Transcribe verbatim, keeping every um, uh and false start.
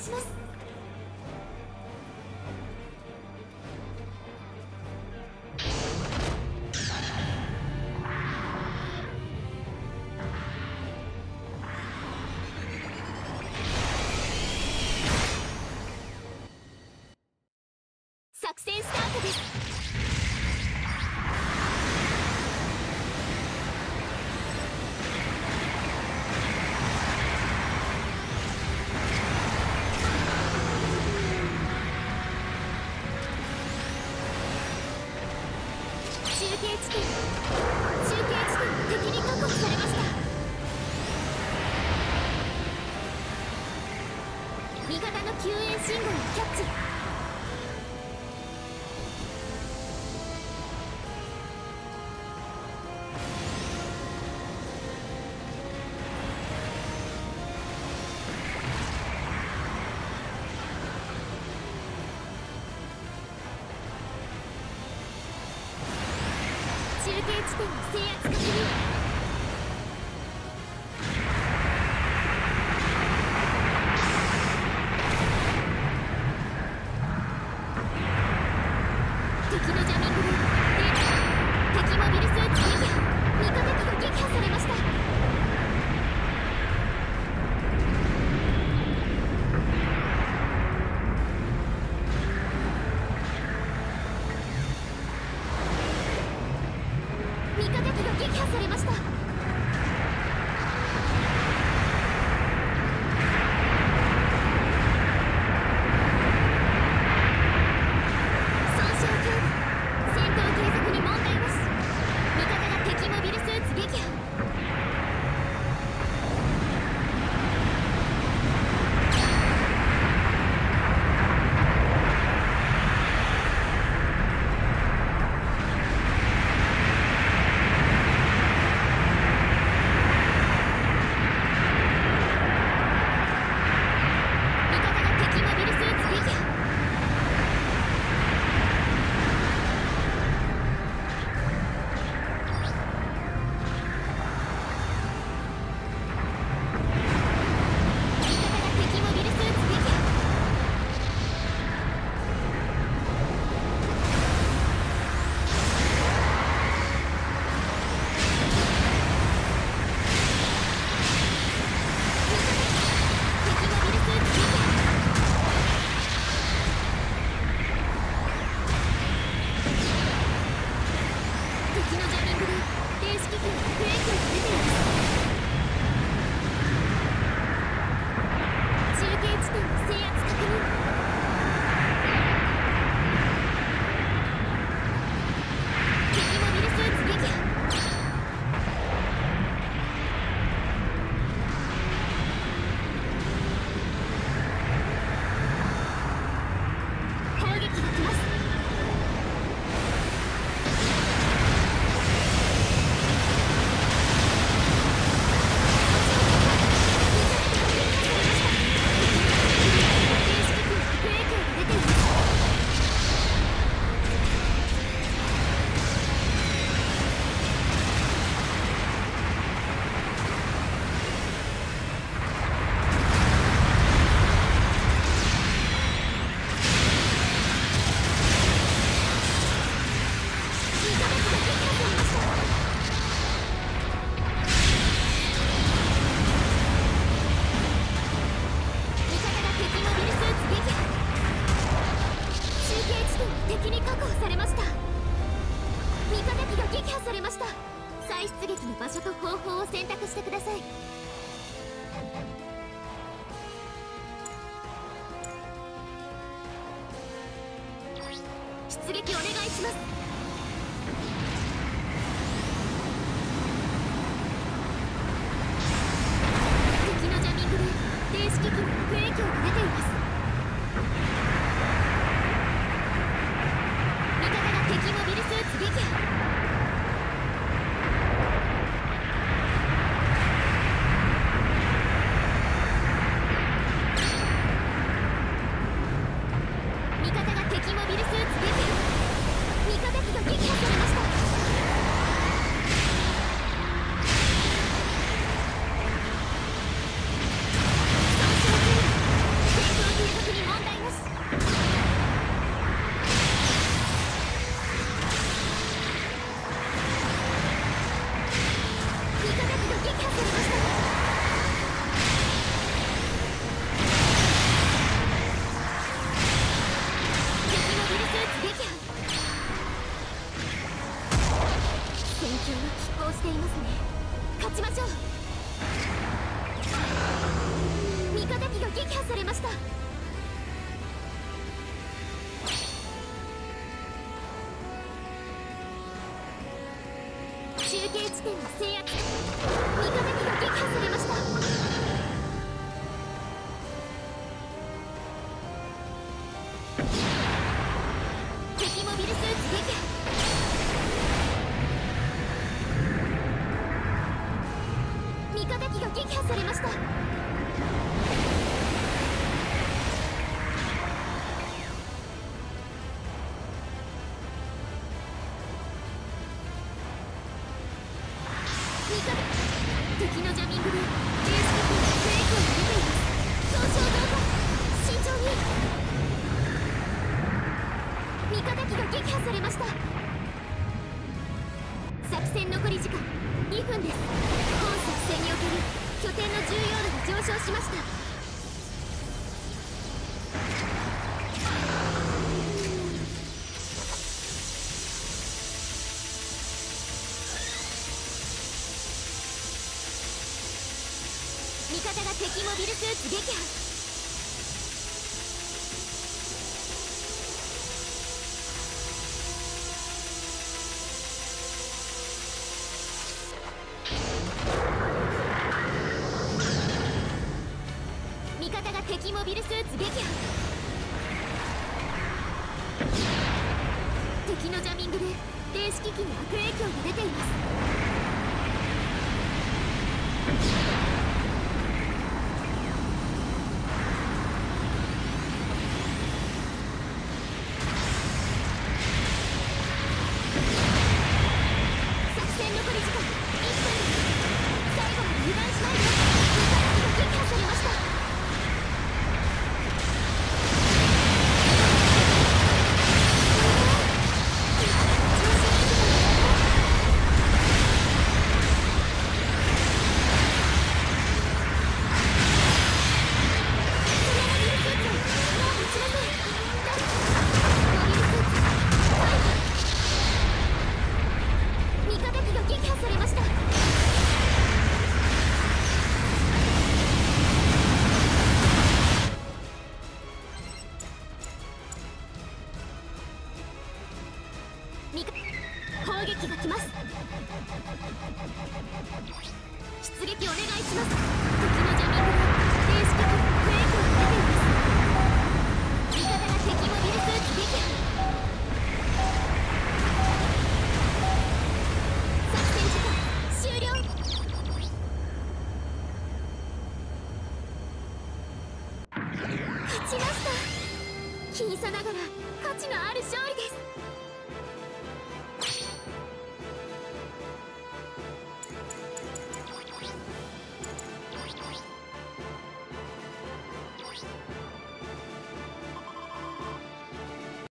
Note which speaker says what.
Speaker 1: します。作戦スタートです。中継地点中継地点敵に確保されました。味方の救援信号をキャッチ。中継地点の制圧確認。敵のジャミングで敵モビルスーツ撃破。味方機が撃破されました。味方機が撃破されました。損傷警備。戦闘継続に問題なし。味方が敵モビルスーツ撃破。敵のジャミングで電子機器に悪影響が出ています。中継地点の制圧確認。敵モビルスーツ撃破。砲撃が来ます。敵に確保されました。味方機が撃破されました。再出撃の場所と方法を選択してください。出撃お願いします。敵のジャミングで電子機器に悪影響が出ています。敵モビルスーツ撃破。味方が敵モビルスーツ撃破。味方機が撃破されました。損傷警備。戦闘継中継地点を制圧。味方機が撃破されました。敵モビルスーツ撃破。味方機が撃破されました。敵のジャミングでベース機にブレーキを入れています。損傷増加。慎重に。味方機が撃破されました。作戦残り時間にふんです。本作戦における拠点の重要度が上昇しました。味方が敵モビルスーツ撃破。味方が敵モビルスーツ撃破。敵のジャミングで電子機器に悪影響が出ています。攻撃が来ます。出撃お願いします。敵のジャミングで電子機器にブレーキをかけています。味方が敵モビルスーツ撃破。作戦時間終了。勝ちました。僅差ながら価値のある勝利です。